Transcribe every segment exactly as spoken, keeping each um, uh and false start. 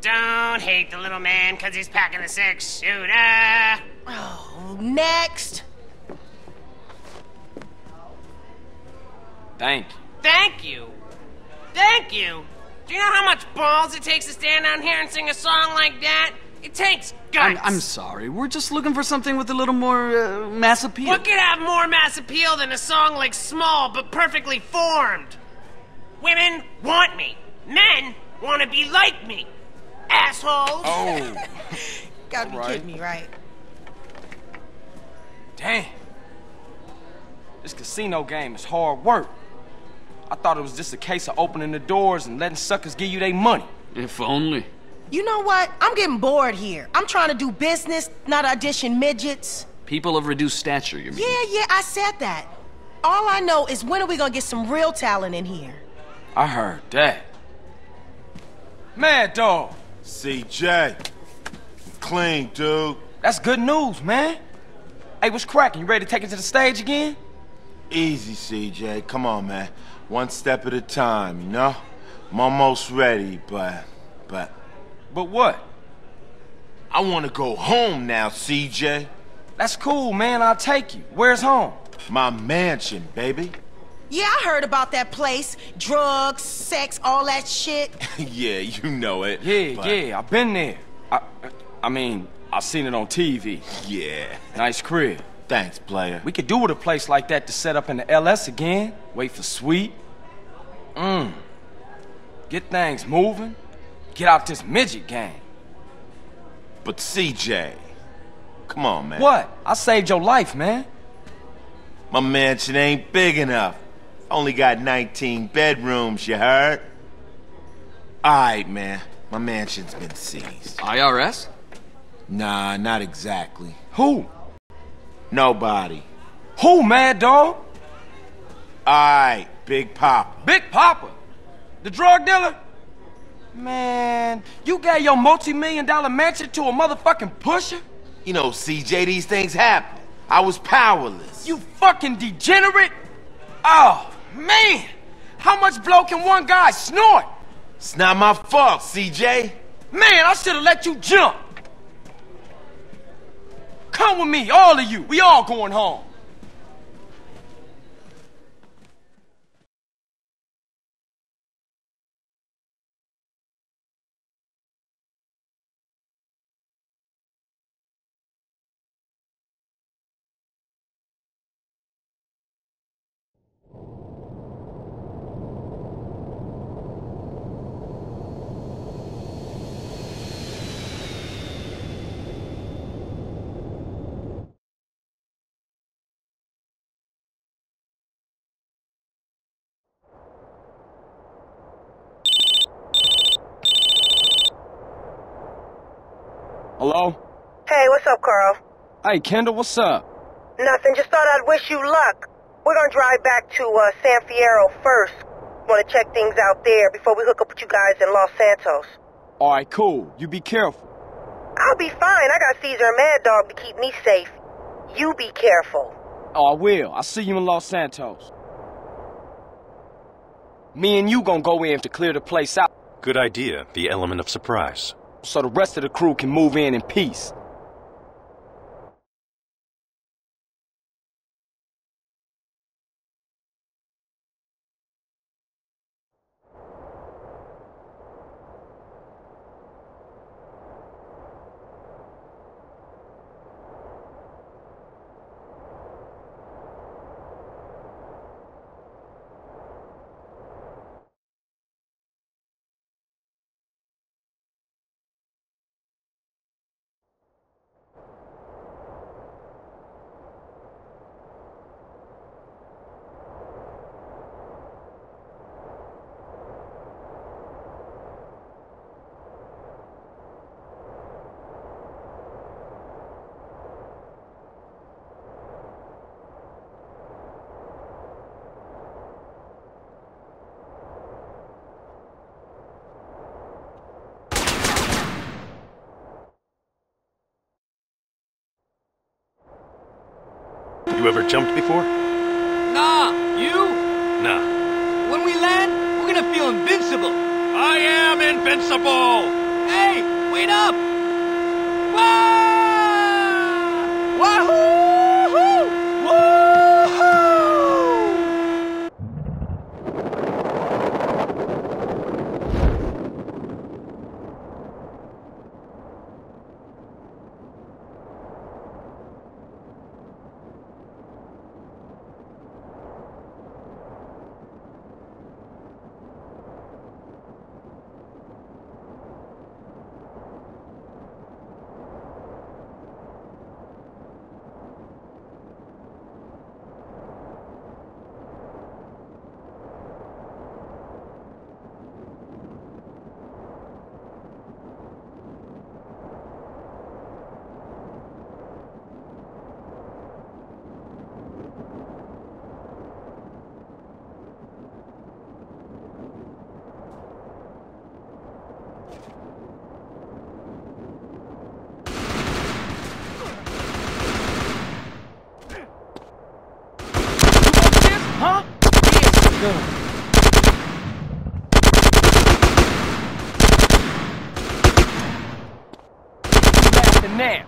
Don't hate the little man because he's packing a six-shooter. Oh, next. Thank you. Thank you. Thank you. Do you know how much balls it takes to stand down here and sing a song like that? It takes guts. I'm, I'm sorry. We're just looking for something with a little more uh, mass appeal. What could have more mass appeal than a song like Small but Perfectly Formed? Women want me. Men want to be like me. Assholes. Oh. Gotta be Right. kidding me, right? Damn. This casino game is hard work. I thought it was just a case of opening the doors and letting suckers give you their money. If only. You know what? I'm getting bored here. I'm trying to do business, not audition midgets. People of reduced stature, you mean? Yeah, yeah, I said that. All I know is when are we gonna get some real talent in here? I heard that. Mad Dog. C J. Clean, dude. That's good news, man. Hey, what's cracking? You ready to take it to the stage again? Easy, C J. Come on, man. One step at a time, you know? I'm almost ready, but... but... But what? I want to go home now, C J. That's cool, man. I'll take you. Where's home? My mansion, baby. Yeah, I heard about that place. Drugs, sex, all that shit. Yeah, you know it. Yeah, but- yeah. I've been there. I, I mean, I've seen it on T V. Yeah. Nice crib. Thanks, player. We could do with a place like that to set up in the L S again. Wait for Sweet. Mmm. Get things moving. Get out this midget game. But C J, come on, man. What? I saved your life, man. My mansion ain't big enough. Only got nineteen bedrooms, you heard? Alright, man. My mansion's been seized. I R S? Nah, not exactly. Who? Nobody. Who, Mad Dog? Alright, Big Papa. Big Papa? The drug dealer? Man, you gave your multi-million dollar mansion to a motherfucking pusher? You know, C J, these things happen. I was powerless. You fucking degenerate? Oh, man! How much blow can one guy snort? It's not my fault, C J. Man, I should've let you jump. Come with me, all of you. We all going home. Hello? Hey, what's up, Carl? Hey, Kendall, what's up? Nothing, just thought I'd wish you luck. We're gonna drive back to uh, San Fierro first. Wanna check things out there before we hook up with you guys in Los Santos. All right, cool. You be careful. I'll be fine. I got Caesar and Mad Dog to keep me safe. You be careful. Oh, I will. I'll see you in Los Santos. Me and you gonna go in to clear the place out Good idea, the element of surprise. so the rest of the crew can move in in peace. You ever jumped before? Nah, you? Nah. When we land, we're gonna feel invincible. I am invincible! Hey, wait up! Wah! Wahoo! Woohoo! Huh? Yes, go. Laughing now.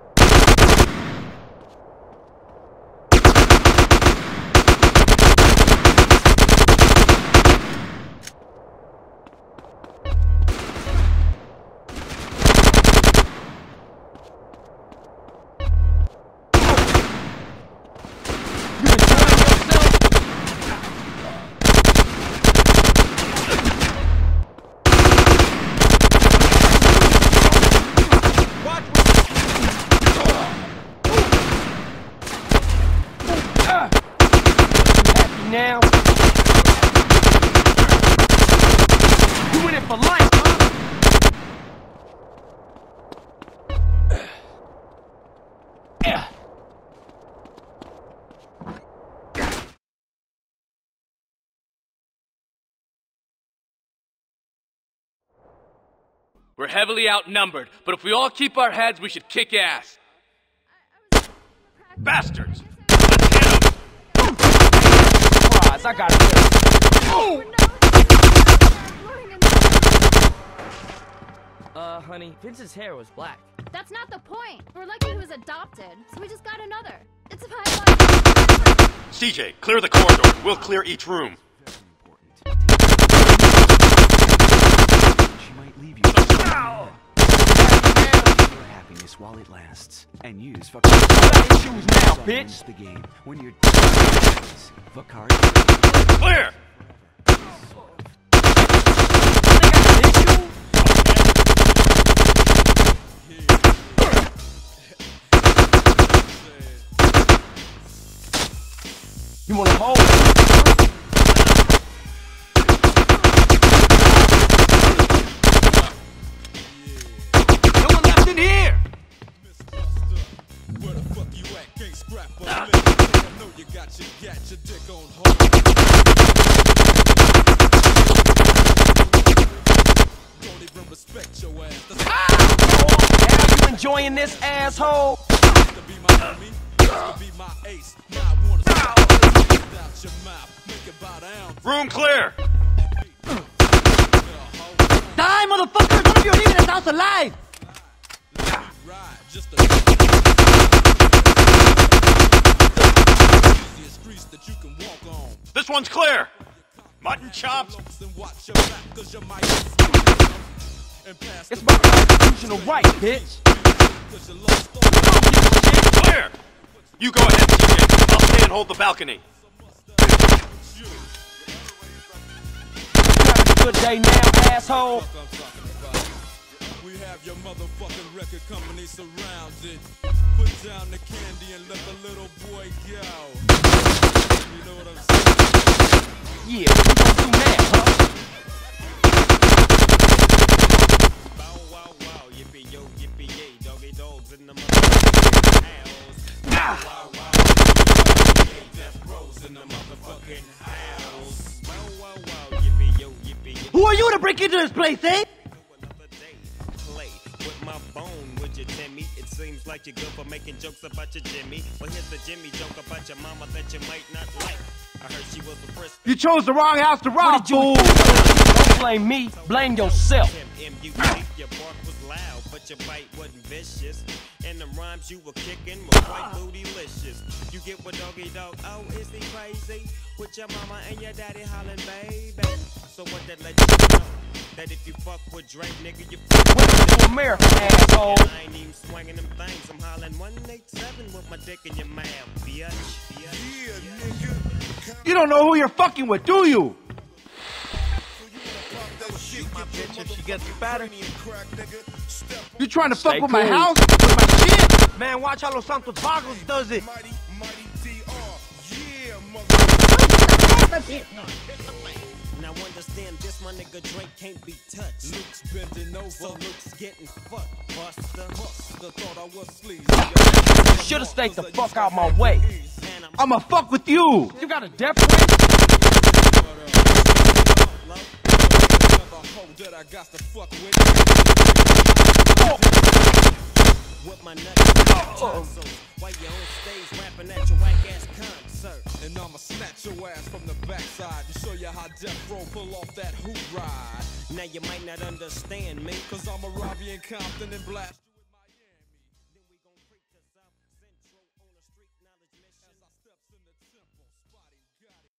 Now, you in it for life, huh? Yeah. We're heavily outnumbered, but if we all keep our heads, we should kick ass. Bastards! Let's get them! I got it. Oh! Uh, honey, Vince's hair was black. That's not the point. We're lucky he was adopted, so we just got another. It's my life. C J, clear the corridor. We'll clear each room. She might leave you your happiness while it lasts, and use fucking issues now, bitch. The game when you're Vakari. Clear. You wanna hold it? No one left in here! Where the fuck you at? Can't scrap on me. I know you got your gat, your dick on hold. Don't even respect your ass. Ah! Now you enjoying this, asshole? To be my enemy, to be my ace. Now I wanna stop out your mouth. Make it bow down. Room clear. Die, motherfucker! None of you are leaving this house alive! Right, just a easiest streets that you can walk on. This one's clear. Mutton chops. And watch your back, cause you might It's my constitutional right, bitch. Clear. You go ahead, C J. I'll stay and hold the balcony. Good day now, asshole. We have your motherfucking record company surrounded. Put down the candy and let the little boy go. You know what I'm saying? Yeah, what you gonna do now, huh? Bow wow wow, yippee yo, yippee yay, doggy dogs in the motherfucking house. Bow wow wow, yippee yay, death rows in the motherfucking house. Bow wow wow, yippee yo, yippee yay. Who are you to break into this place, eh? My bone with your Timmy. It seems like you're good for making jokes about your Jimmy. But here's the Jimmy joke about your mama that you might not like. I heard she was the first. You chose the wrong house to rob, fool! Don't blame me, blame yourself. M U C, your bark was loud, but your bite wasn't vicious. And the rhymes you were kicking were quite bootylicious. You get what doggy dog, oh, is he crazy? With your mama and your daddy hollering, baby. So what that let you know? That if you fuck with Drake, nigga, you fuck with America, asshole. I ain't even swinging them things. I'm hollering one eight seven with my dick in your mouth, bitch. bitch. Yeah, nigga. You don't know who you're fucking with, do you? Shoot my bitch if she gets fatter. You trying to fuck Stay with cool. my house? With my shit? Man, watch how Los Santos Vagos does it. Now understand this, my nigga Drake can't be touched. Luke's bending over. So Luke's getting fucked, Buster. Buster thought I was sleazy. Should've stayed the fuck out my way. I'ma fuck with you. You got a death wish? That I got to fuck with. With my nuts, oh. While you on stage rapping at your whack ass concert. And I'ma snatch your ass from the backside to show you how Death Row pull off that hoop ride. Now you might not understand me, cause I'm a Robbie in Compton and blast you in Miami. Then we gon' creep to South Central on a street knowledge mission. As I steps in the temple, Spotty got it.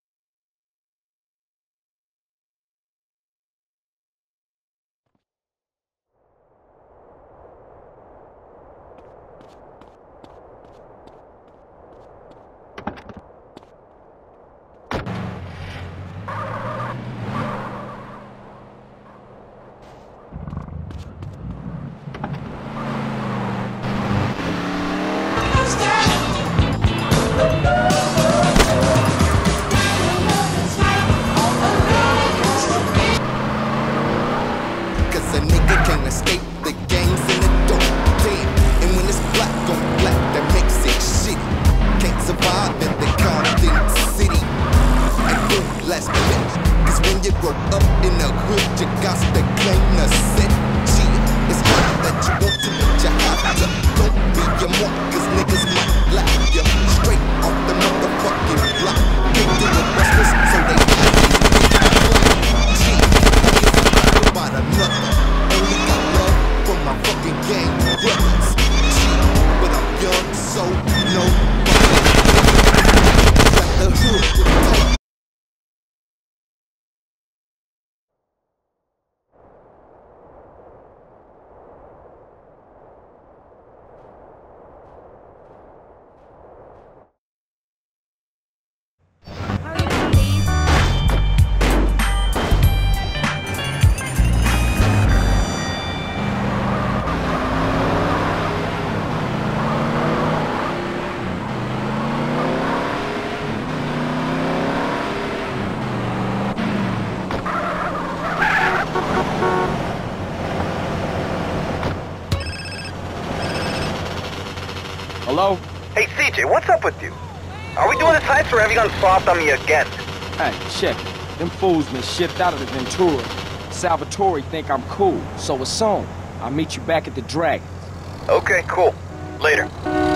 Hello? Hey, C J, what's up with you? Are we doing this heist or have you gone soft on me again? Hey, check it. Them fools been shipped out of the Ventura. Salvatore think I'm cool, so it's on. I'll meet you back at the Dragon. Okay, cool. Later.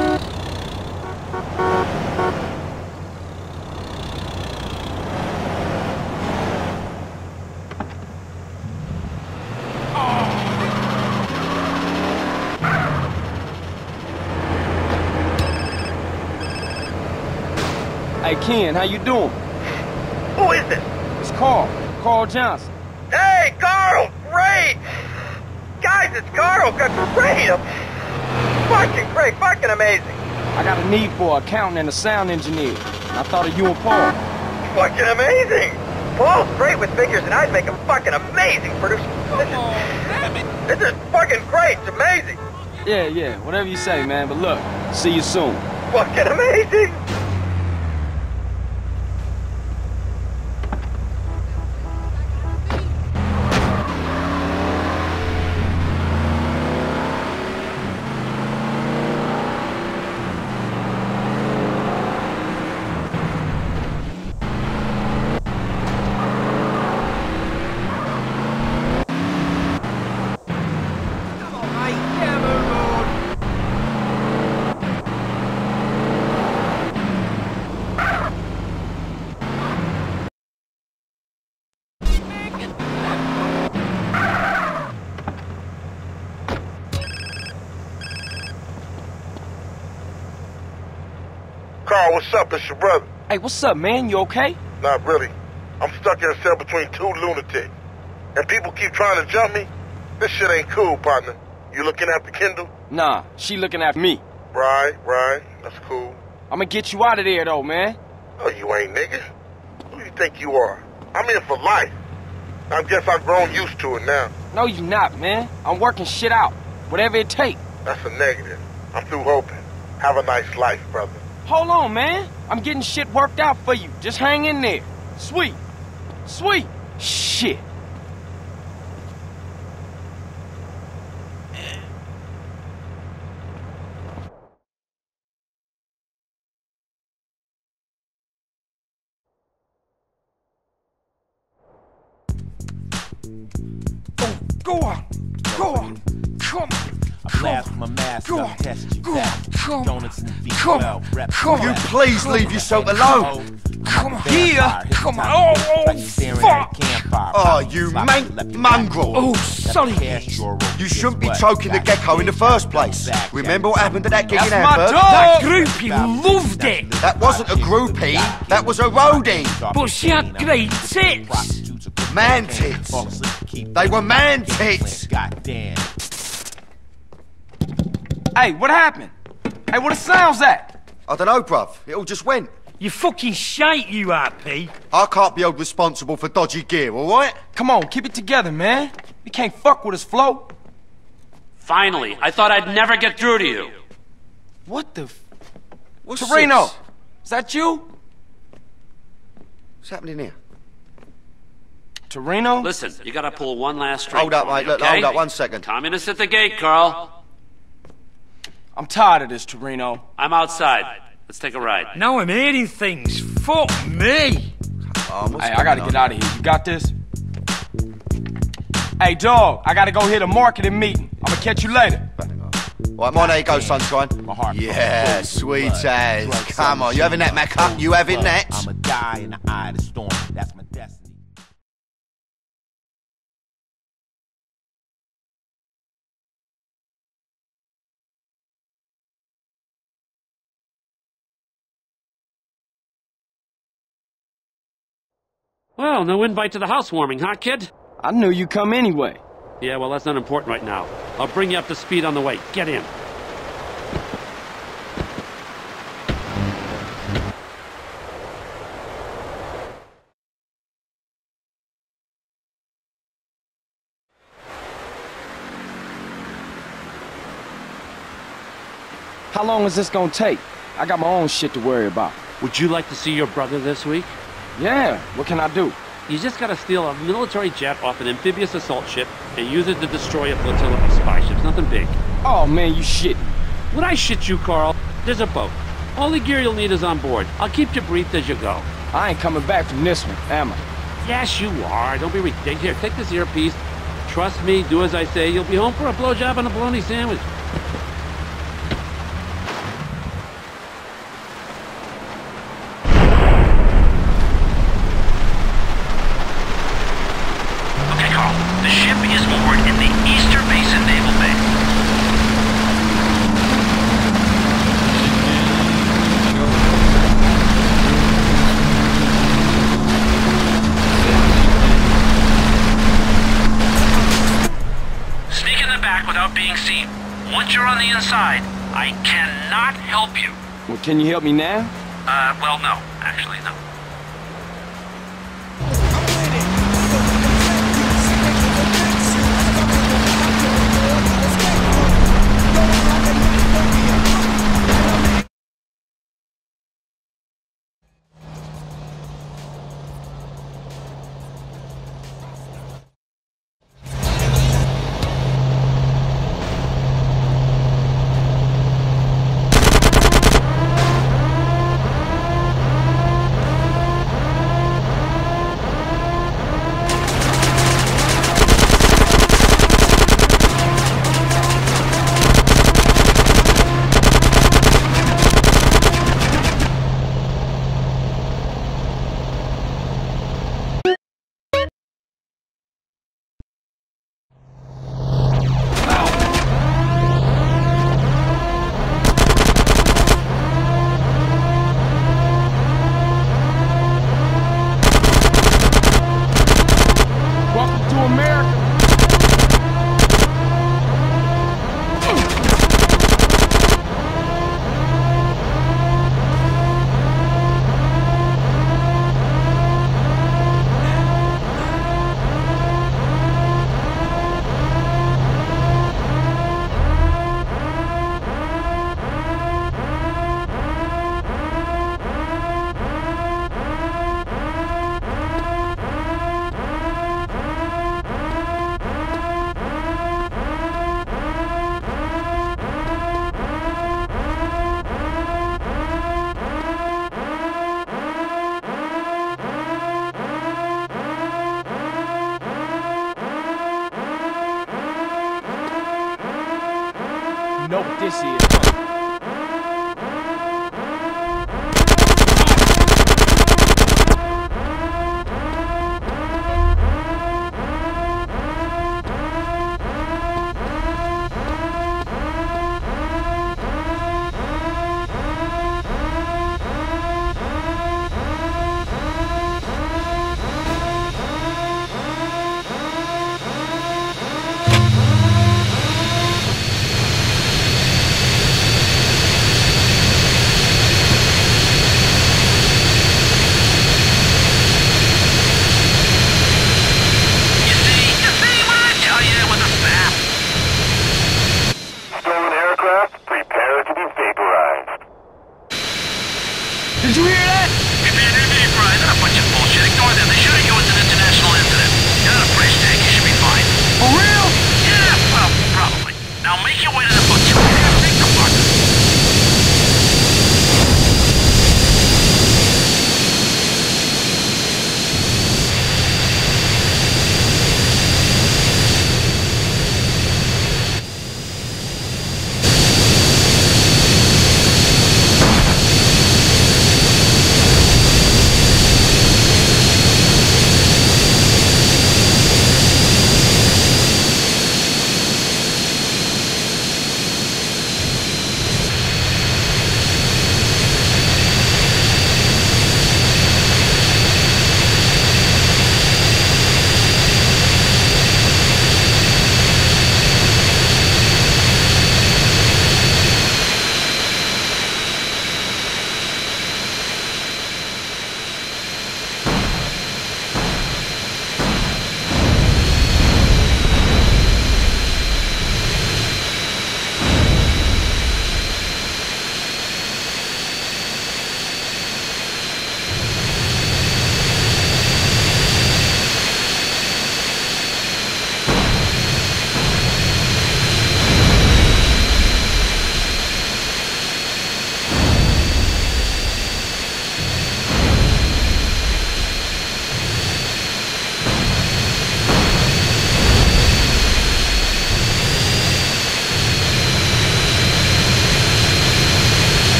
Hey, Ken, how you doing? Who is this? It's Carl. Carl Johnson. Hey, Carl! Great! Guys, it's Carl! Great! Fucking great! Fucking amazing! I got a need for an accountant and a sound engineer. And I thought of you and Paul. Fucking amazing! Paul's great with figures and I'd make a fucking amazing producer. This is, this is fucking great! It's amazing! Yeah, yeah, whatever you say, man. But look, see you soon. Fucking amazing! Carl, what's up? It's your brother. Hey, what's up, man? You okay? Not really. I'm stuck in a cell between two lunatics. And people keep trying to jump me. This shit ain't cool, partner. You looking after Kendall? Nah, she looking at me. Right, right. That's cool. I'ma get you out of there, though, man. Oh, you ain't, nigga. Who you think you are? I'm in for life. I guess I've grown used to it now. No, you not, man. I'm working shit out. Whatever it takes. That's a negative. I'm through hoping. Have a nice life, brother. Hold on, man. I'm getting shit worked out for you. Just hang in there. Sweet. Sweet. Shit. Oh, go on. Go on. Come on. I blast my mask, Go I'll on. test you Go back. on. Come on. Donuts and V Come twelve, on. rep Come rep. on. You please Come leave on. yourself alone. Come on. Here. Come on. Oh, oh, fuck. Oh, you man mongrel. Oh, sorry. You shouldn't be choking the gecko in the first place. Remember what happened to that gig in That's my Hamburg? dog. That groupie loved it. That wasn't a groupie. That was a roadie. But she had great tits. Man tits. They were man tits. Goddamn. Hey, what happened? Hey, where the sounds at? I don't know, bruv. It all just went. You fucking shite, you R P. I can't be held responsible for dodgy gear, all right? Come on, keep it together, man. You can't fuck with us, Flo. Finally, I thought I'd never get through to you. What the f... What's Toreno, this? is that you? What's happening here? Toreno? Listen, you gotta pull one last string. Hold up, for me, mate. Look, okay? hold up one second. Communists at the gate, Carl. I'm tired of this, Toreno. I'm outside. Let's take a ride. Now I'm hearing things. Fuck me. Oh, Hey, I gotta get out of here. You got this? Hey, dog, I gotta go hit a marketing meeting. I'm gonna catch you later. Right, mine, there you go, sunshine. My heart. Yeah, sweet as. Come on, you having that, Macca? You having that? I'm a guy in the eye of the storm. That's my destiny. Well, no invite to the housewarming, huh, kid? I knew you'd come anyway. Yeah, well, that's not important right now. I'll bring you up to speed on the way. Get in. How long is this gonna take? I got my own shit to worry about. Would you like to see your brother this week? Yeah, what can I do? You just gotta steal a military jet off an amphibious assault ship and use it to destroy a flotilla of spy ships. Nothing big. Oh, man, you shitting. Would I shit you, Carl? There's a boat. All the gear you'll need is on board. I'll keep you briefed as you go. I ain't coming back from this one, am I? Yes, you are. Don't be ridiculous. Here, take this earpiece. Trust me, do as I say. You'll be home for a blowjob and a bologna sandwich. Okay, Carl. The ship is moored in the Eastern Basin Naval Base. Sneak in the back without being seen. Once you're on the inside, I cannot help you. Well, can you help me now? Uh, well, no. Actually, no. You know what this is.